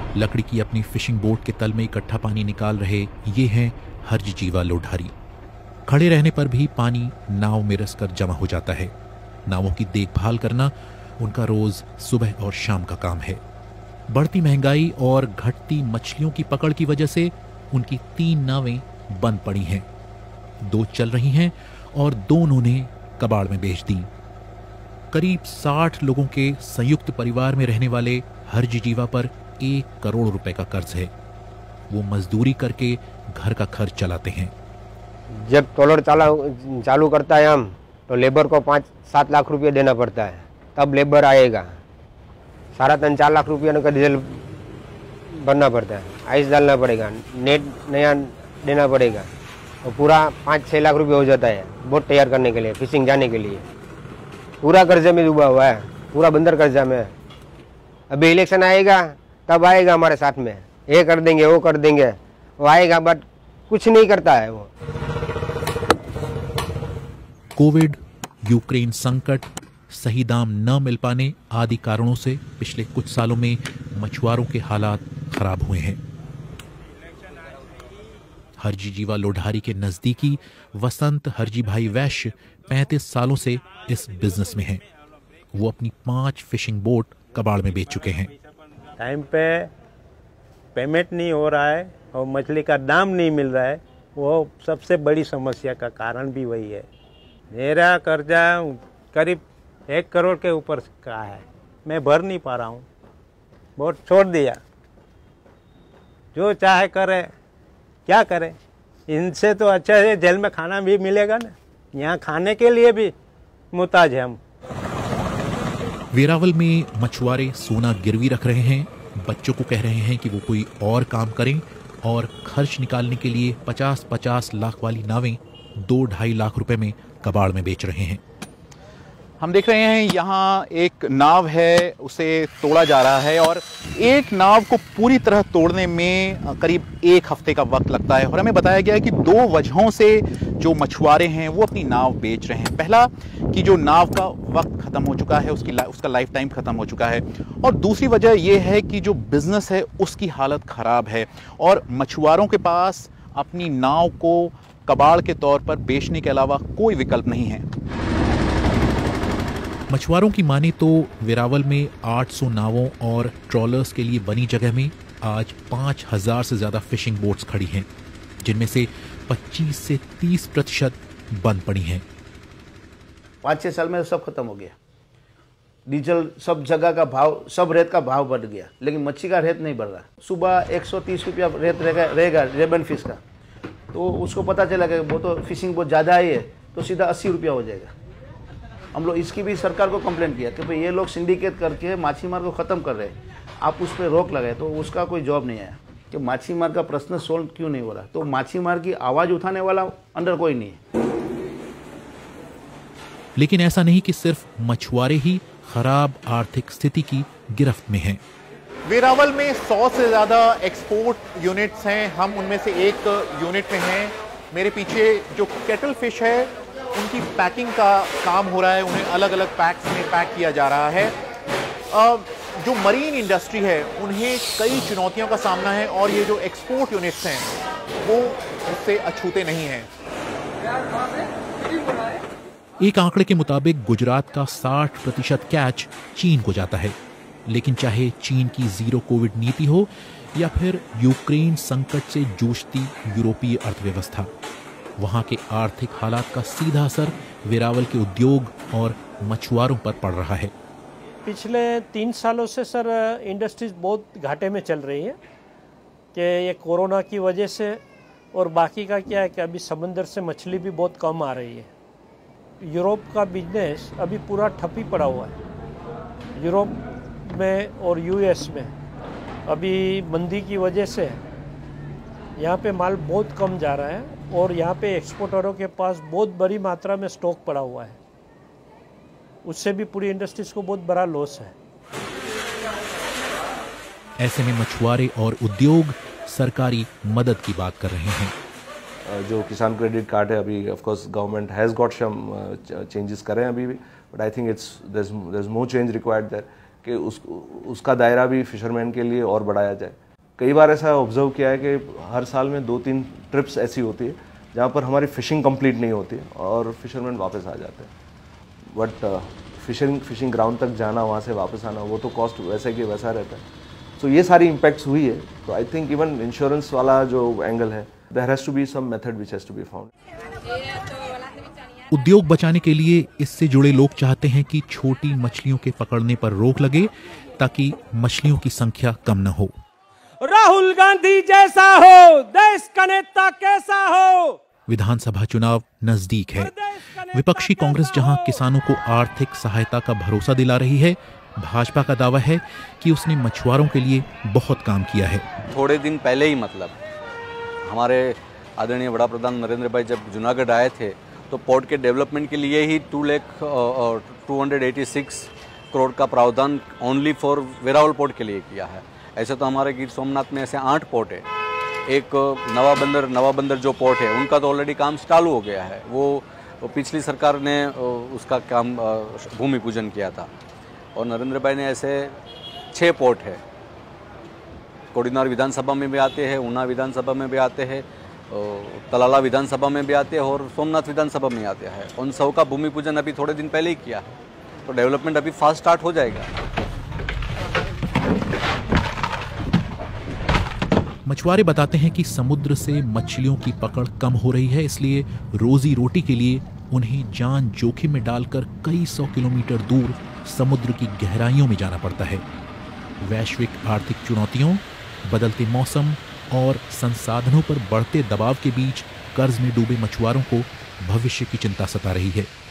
लकड़ी की अपनी फिशिंग बोट के तल में इकट्ठा पानी निकाल रहे ये हैं हरजी जीवा लोढारी। खड़े रहने पर भी पानी नाव में रसकर जमा हो जाता है। नावों की देखभाल करना उनका रोज सुबह और शाम का काम है। बढ़ती महंगाई और घटती मछलियों की पकड़ की वजह से उनकी 3 नावें बंद पड़ी हैं। 2 चल रही हैं और 2 उन्होंने कबाड़ में बेच दी। करीब 60 लोगों के संयुक्त परिवार में रहने वाले हरजी जीवा पर 1 करोड़ रुपए का कर्ज है। वो मजदूरी करके घर का खर्च चलाते हैं। जब ट्रॉलर चालू करता है हम तो लेबर को 5-7 लाख रुपये देना पड़ता है, तब लेबर आएगा। सारा तन 4 लाख रुपये का डीजल भरना पड़ता है, आइस डालना पड़ेगा, नेट नया देना पड़ेगा, और पूरा 5-6 लाख रुपये हो जाता है बोट तैयार करने के लिए, फिशिंग जाने के लिए। पूरा कर्जे में डूबा हुआ है, पूरा बंदर कर्जा में। अभी इलेक्शन आएगा तब आएगा हमारे साथ में, ये कर देंगे वो कर देंगे, वो आएगा बट कुछ नहीं करता है वो। कोविड, यूक्रेन संकट, सही दाम न मिल पाने आदि कारणों से पिछले कुछ सालों में मछुआरों के हालात खराब हुए हैं। हरजी जीवा लोढारी के नजदीकी वसंत हरजी भाई वैश्य 35 सालों से इस बिजनेस में हैं। वो अपनी 5 फिशिंग बोट कबाड़ में बेच चुके हैं। टाइम पे पेमेंट नहीं हो रहा है और मछली का दाम नहीं मिल रहा है, वो सबसे बड़ी समस्या का कारण भी वही है। मेरा कर्जा करीब 1 करोड़ के ऊपर का है, मैं भर नहीं पा रहा हूँ, बहुत छोड़ दिया। जो चाहे करे, क्या करे, इनसे तो अच्छा है जेल में खाना भी मिलेगा ना, यहाँ खाने के लिए भी मुहताज है हम। वेरावल में मछुआरे सोना गिरवी रख रहे हैं, बच्चों को कह रहे हैं कि वो कोई और काम करें और खर्च निकालने के लिए 50-50 लाख वाली नावें 2-2.5 लाख रुपए में कबाड़ में बेच रहे हैं। हम देख रहे हैं यहाँ एक नाव है, उसे तोड़ा जा रहा है और एक नाव को पूरी तरह तोड़ने में करीब 1 हफ्ते का वक्त लगता है। और हमें बताया गया है कि 2 वजहों से जो मछुआरे हैं वो अपनी नाव बेच रहे हैं। पहला कि जो नाव का वक्त ख़त्म हो चुका है, उसका लाइफ टाइम ख़त्म हो चुका है, और दूसरी वजह यह है कि जो बिज़नेस है उसकी हालत ख़राब है और मछुआरों के पास अपनी नाव को कबाड़ के तौर पर बेचने के अलावा कोई विकल्प नहीं है। मछुआरों की माने तो वेरावल में 800 नावों और ट्रॉलर्स के लिए बनी जगह में आज 5000 से ज्यादा फिशिंग बोट्स खड़ी हैं, जिनमें से 25 से 30% बंद पड़ी हैं। 5-6 साल में सब खत्म हो गया। डीजल सब जगह का भाव, सब रेत का भाव बढ़ गया, लेकिन मच्छी का रेट नहीं बढ़ रहा। सुबह 130 रुपया रेट रहेगा रेबन फिश का, तो उसको पता चला कि वो तो फिशिंग बहुत ज़्यादा आई है, तो सीधा 80 रुपया हो जाएगा। हम लोग इसकी भी सरकार को कंप्लेंट किया कि भाई ये लोग सिंडिकेट करके माछीमार को ख़त्म कर रहे हैं, आप उस पर रोक लगाए, तो उसका कोई जवाब नहीं आया कि माछीमार का प्रश्न सोल्व क्यों नहीं हो रहा। तो माछीमार की आवाज़ उठाने वाला अंदर कोई नहीं है। लेकिन ऐसा नहीं कि सिर्फ मछुआरे ही खराब आर्थिक स्थिति की गिरफ्त में हैं। वेरावल में 100 से ज़्यादा एक्सपोर्ट यूनिट्स हैं, हम उनमें से एक यूनिट में हैं। मेरे पीछे जो केटल फिश है उनकी पैकिंग का काम हो रहा है, उन्हें अलग अलग पैक्स में पैक किया जा रहा है। जो मरीन इंडस्ट्री है उन्हें कई चुनौतियों का सामना है और ये जो एक्सपोर्ट यूनिट्स हैं वो उससे अछूते नहीं हैं। एक आंकड़े के मुताबिक गुजरात का 60% कैच चीन को जाता है, लेकिन चाहे चीन की जीरो कोविड नीति हो या फिर यूक्रेन संकट से जूझती यूरोपीय अर्थव्यवस्था, वहां के आर्थिक हालात का सीधा असर वेरावल के उद्योग और मछुआरों पर पड़ रहा है। पिछले 3 सालों से सर इंडस्ट्रीज बहुत घाटे में चल रही है कि ये कोरोना की वजह से, और बाकी का क्या है कि अभी समंदर से मछली भी बहुत कम आ रही है। यूरोप का बिजनेस अभी पूरा ठप ही पड़ा हुआ है। यूरोप में और यूएस में अभी मंदी की वजह से यहाँ पे माल बहुत कम जा रहा है और यहाँ पे एक्सपोर्टरों के पास बहुत बड़ी मात्रा में स्टॉक पड़ा हुआ है, उससे भी पूरी इंडस्ट्रीज को बहुत बड़ा लॉस है। ऐसे में मछुआरे और उद्योग सरकारी मदद की बात कर रहे हैं। जो किसान क्रेडिट कार्ड है, अभी of course government has got some changes कर रहे हैं अभी भी, but I think there is more change required there. कि उसका दायरा भी फिशरमैन के लिए और बढ़ाया जाए। कई बार ऐसा ऑब्जर्व किया है कि हर साल में 2-3 ट्रिप्स ऐसी होती है जहाँ पर हमारी फ़िशिंग कंप्लीट नहीं होती और फिशरमैन वापस आ जाते हैं, बट फिशिंग ग्राउंड तक जाना, वहाँ से वापस आना, वो तो कॉस्ट वैसे कि वैसा रहता है। सो ये सारी इम्पैक्ट्स हुई है। तो आई थिंक इवन इंश्योरेंस वाला जो एंगल है, there has to be some method which has to be found. उद्योग बचाने के लिए इससे जुड़े लोग चाहते हैं कि छोटी मछलियों के पकड़ने पर रोक लगे ताकि मछलियों की संख्या कम न हो। राहुल गांधी जैसा हो, देश का नेता कैसा हो। विधानसभा चुनाव नजदीक है। विपक्षी कांग्रेस जहां किसानों को आर्थिक सहायता का भरोसा दिला रही है, भाजपा का दावा है कि उसने मछुआरों के लिए बहुत काम किया है। थोड़े दिन पहले ही मतलब हमारे आदरणीय बड़ा प्रधान नरेंद्र भाई जब जूनागढ़ आए थे तो पोर्ट के डेवलपमेंट के लिए ही 2,286 करोड़ का प्रावधान ओनली फॉर वेरावल पोर्ट के लिए किया है। ऐसे तो हमारे गिर सोमनाथ में ऐसे 8 पोर्ट है। एक नवा बंदर जो पोर्ट है उनका तो ऑलरेडी काम चालू हो गया है। वो पिछली सरकार ने उसका काम भूमि पूजन किया था। और नरेंद्र भाई ने ऐसे 6 पोर्ट है, कोडिनार विधानसभा में भी आते हैं, ऊना विधानसभा में भी आते हैं, तलाला विधानसभा में भी आते हैं और सोमनाथ विधानसभा में आते हैं। उन सब का भूमि पूजन अभी थोड़े दिन पहले ही किया है, तो डेवलपमेंट अभी फास्ट स्टार्ट हो जाएगा। मछुआरे बताते हैं कि समुद्र से मछलियों की पकड़ कम हो रही है, इसलिए रोजी रोटी के लिए उन्हें जान जोखिम में डालकर कई 100 किलोमीटर दूर समुद्र की गहराइयों में जाना पड़ता है। वैश्विक आर्थिक चुनौतियों, बदलते मौसम और संसाधनों पर बढ़ते दबाव के बीच कर्ज में डूबे मछुआरों को भविष्य की चिंता सता रही है।